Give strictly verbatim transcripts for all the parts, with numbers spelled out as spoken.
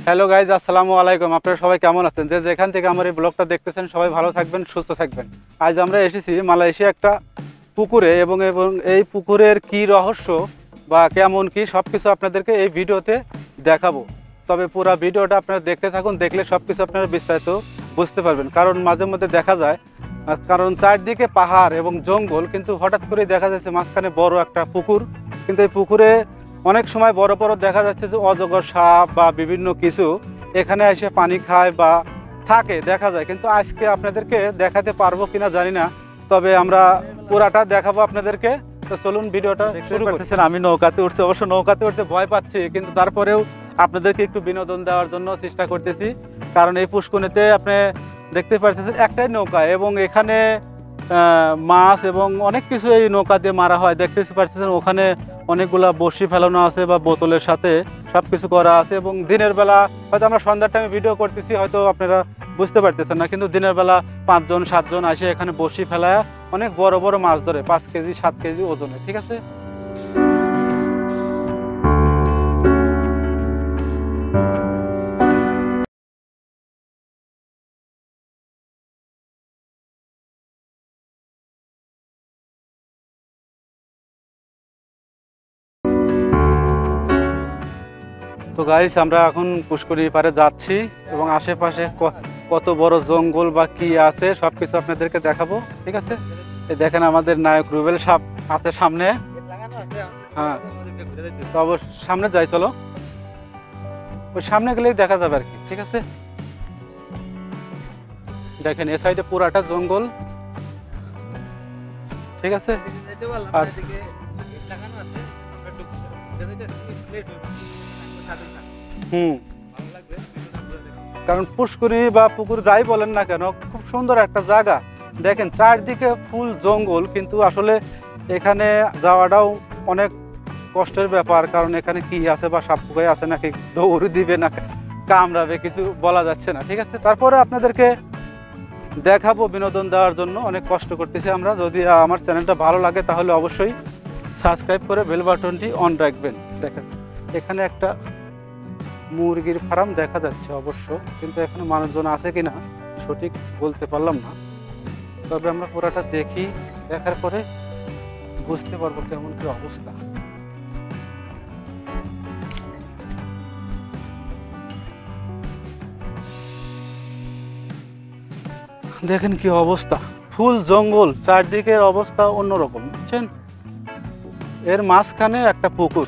Hello guys, আসসালামু আলাইকুম। আপনারা সবাই কেমন আছেন? যে যেখান থেকে আমার এই ব্লগটা দেখতেছেন সবাই ভালো থাকবেন, সুস্থ থাকবেন। আজ আমরা এসেছি মালয়েশিয়া একটা পুকুরে এবং এবং এই পুকুরের কি রহস্য বা কেমন কি সব কিছু আপনাদেরকে এই ভিডিওতে দেখাবো। তবে পুরো ভিডিওটা আপনারা দেখতে থাকুন, দেখলে সব কিছু আপনারা বিস্তারিত বুঝতে পারবেন। কারণ মাঝে মধ্যে দেখা যায়, কারণ চারদিকে পাহাড় এবং জঙ্গল, কিন্তু হঠাৎ করে দেখা যাচ্ছে মাঝখানে বড় একটা পুকুর। কিন্তু এই পুকুরে অনেক সময় বড় বড় দেখা যাচ্ছে যে অজগর সাপ বা বিভিন্ন কিছু এখানে এসে পানি খায় বা থাকে দেখা যায়, কিন্তু আজকে আপনাদেরকে দেখাতে পারবো কিনা জানি না, তবে আমরা পুরাটা দেখাবো আপনাদেরকে। তো চলুন ভিডিওটা শুরু করতেছেন। আমি নৌকাতে উঠছি, অবশ্য নৌকাতে উঠতে ভয় পাচ্ছি, কিন্তু তারপরেও আপনাদেরকে একটু বিনোদন দেওয়ার জন্য চেষ্টা করতেছি। কারণ এই পুষ্করিণীতে আপনি দেখতে পাচ্ছেন একটাই নৌকা এবং এখানে মাছ এবং অনেক কিছু এই নৌকা দিয়ে মারা হয়। দেখতে পাচ্ছেন ওখানে অনেকগুলা বড়শি ফেলানো আছে বা বোতলের সাথে সব কিছু করা আছে। এবং দিনের বেলা হয়তো আমরা সন্ধ্যার টাইমে ভিডিও করতেছি, হয়তো আপনারা বুঝতে পারতেছেন না, কিন্তু দিনের বেলা পাঁচজন সাতজন আসে এখানে বড়শি ফেলায় অনেক বড় বড় মাছ ধরে, পাঁচ কেজি সাত কেজি ওজনে। ঠিক আছে, তো গাইস আমরা এখন পুষ্করিণী পাড়ে যাচ্ছি এবং আশেপাশে কত বড় জঙ্গল বা কি আছে সব কিছু আপনাদেরকে দেখাবো। ঠিক আছে, এই দেখেন আমাদের নায়ক রুবেল সাপ আছে সামনে। হ্যাঁ, তো অবশ্য সামনে যাই, চলো ওই সামনে গেলেই দেখা যাবে আর কি। ঠিক আছে, দেখেন এ সাইডে পুরাটা জঙ্গল। ঠিক আছে, আর হুম কারণ পুষ্করিণী বা পুকুর যাই বলেন না কেন, খুব সুন্দর একটা জায়গা। দেখেন চারদিকে ফুল জঙ্গল, কিন্তু আসলে এখানে যাওয়াটাও অনেক কষ্টের ব্যাপার। কারণ এখানে কি আছে বা সাপ পোকাই আছে নাকি দৌড় দিবে না কামড়াবে কিছু বলা যাচ্ছে না। ঠিক আছে, তারপরে আপনাদেরকে দেখাবো বিনোদন দেওয়ার জন্য অনেক কষ্ট করতেছি আমরা। যদি আমার চ্যানেলটা ভালো লাগে তাহলে অবশ্যই সাবস্ক্রাইব করে বেল বাটনটি অন রাখবেন। দেখেন এখানে একটা মুরগির ফার্ম দেখা যাচ্ছে অবশ্য, কিন্তু এখানে মানুষজন আছে কিনা সঠিক বলতে পারলাম না। তবে আমরা পুরাটা দেখি, দেখার পরে বুঝতে পারবো কেমন কি অবস্থা। দেখেন কি অবস্থা, ফুল জঙ্গল, চারদিকের অবস্থা অন্যরকম, বুঝছেন। এর মাঝখানে একটা পুকুর।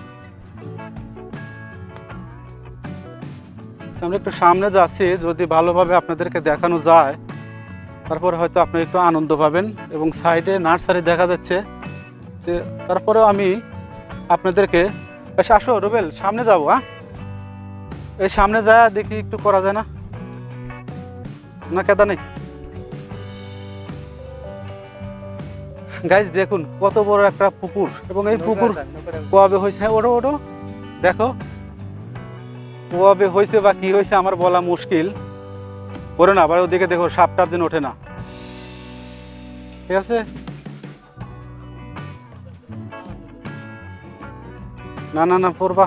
আমরা একটু সামনে যাচ্ছি, যদি ভালোভাবে আপনাদেরকে দেখানো যায় তারপরে হয়তো আপনি একটু আনন্দ পাবেন। এবং সাইডে নার্সারি দেখা যাচ্ছে। তারপরেও আমি আপনাদেরকে, আসো রুবেল সামনে যাবো। হ্যাঁ, এই সামনে যায় দেখি একটু করা যায় না, না কেদা নেই। গাইজ দেখুন কত বড় একটা পুকুর, এবং এই পুকুর কবে হয়েছে, হ্যাঁ ওটো ওটো দেখো কবে হয়েছে বা কি হয়েছে আমার বলা মুশকিল। ওরে না, আবার ওদিকে দেখো সাপ টাপ যেন ওঠে না। ঠিক আছে, না না না পড়বা।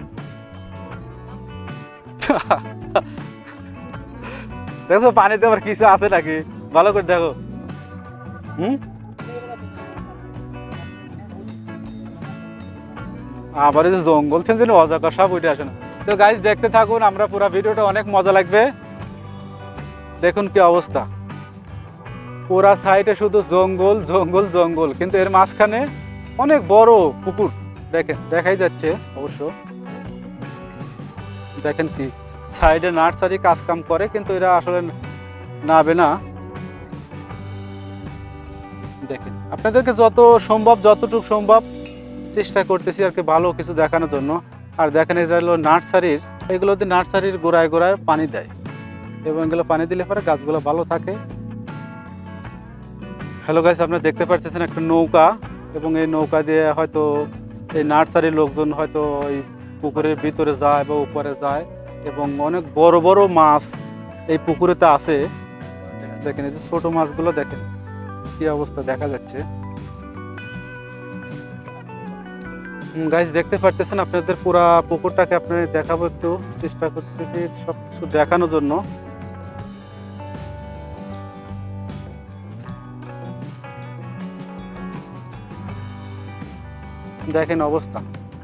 দেখো পানিতে আবার কিছু আছে নাকি, ভালো করে দেখো। হুম, আবার এই যে জঙ্গল থেকে অজাকা সাপ উঠে আসে না। তো গাইজ দেখতে থাকুন, আমরা পুরো ভিডিওটা অনেক মজা লাগবে। দেখুন কি অবস্থা, পুরা সাইডে শুধু জঙ্গল জঙ্গল জঙ্গল, কিন্তু এর মাঝখানে অনেক বড় পুকুর। দেখেন দেখাই যাচ্ছে অবশ্য। দেখেন কি সাইডে নার্সারি কাজ কাম করে, কিন্তু এরা আসলে নাবে না। দেখেন আপনাদেরকে যত সম্ভব যতটুকু সম্ভব চেষ্টা করতেছি আর কি ভালো কিছু দেখানোর জন্য। আর দেখেন এই যে হলো নার্সারির, এগুলোতে নার্সারির গোড়ায় গোড়ায় পানি দেয়, এবং এগুলো পানি দিলে পরে গাছগুলো ভালো থাকে। হ্যালো গাইস, আপনারা দেখতে পাচ্ছেন একটা নৌকা, এবং এই নৌকা দিয়ে হয়তো এই নার্সারির লোকজন হয়তো এই পুকুরের ভিতরে যায় বা উপরে যায়, এবং অনেক বড় বড় মাছ এই পুকুরেতে আছে। দেখেন এই যে ছোট মাছগুলো দেখেন কি অবস্থা দেখা যাচ্ছে। গাইস দেখতে পারতেছেন আপনাদের পুরা পুকুরটাকে আপনাদের দেখাবো, একটু চেষ্টা করতেছি সবকিছু দেখানোর জন্য। দেখেন অবস্থা,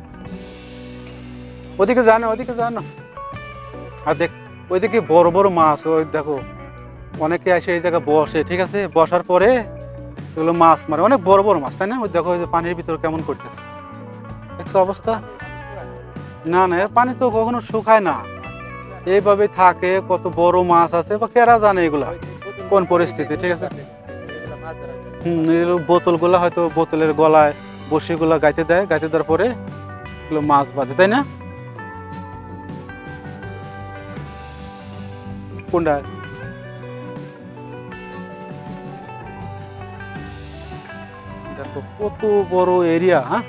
ওদিকে যান ওদিকে যান। আর দেখ ওইদিকে বড় বড় মাছ, ওই দেখো অনেকে এসে এই জায়গায় বসে, ঠিক আছে, বসার পরে এগুলো মাছ মারে, অনেক বড় বড় মাছ, তাই না? ওই দেখো ওই যে পানির ভিতর কেমন করতেছে, দেখছো অবস্থা? না না, এর পানি তো কখনো শুকায় না, এইভাবে থাকে। কত বড় মাছ আছে, বা কেরা জানে এগুলা কোন পরিস্থিতি, ঠিক আছে। হম বোতল গুলা হয়তো বোতলের গলায় বসি গুলা গাইতে দেয়, গাইতে দেওয়ার পরে এগুলো মাছ বাজে, তাই না? কোনটা? দেখো কত বড় এরিয়া। হ্যাঁ,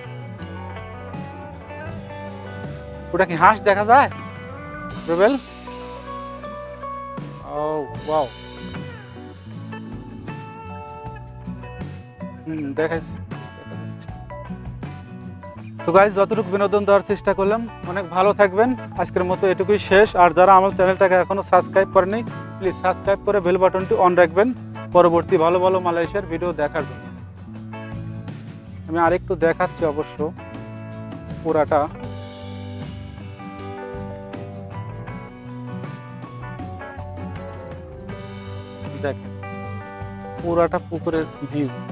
ওটা কি হাঁস দেখা যায় রুবেল? ও ওয়াও, হুম দেখাইছি। তো গাইস যতটুকু বিনোদন দেওয়ার চেষ্টা করলাম, অনেক ভালো থাকবেন। আজকের মতো এটুকুই শেষ। আর যারা আমার চ্যানেলটাকে এখনো সাবস্ক্রাইব করেনি, প্লিজ সাবস্ক্রাইব করে বেল বাটনটি অন রাখবেন পরবর্তী ভালো ভালো মালয়েশিয়ার ভিডিও দেখার জন্য। আমি আরেকটু দেখাচ্ছি অবশ্য পুরাটা। দেখ পুরাটা পুকুরের ভিউ।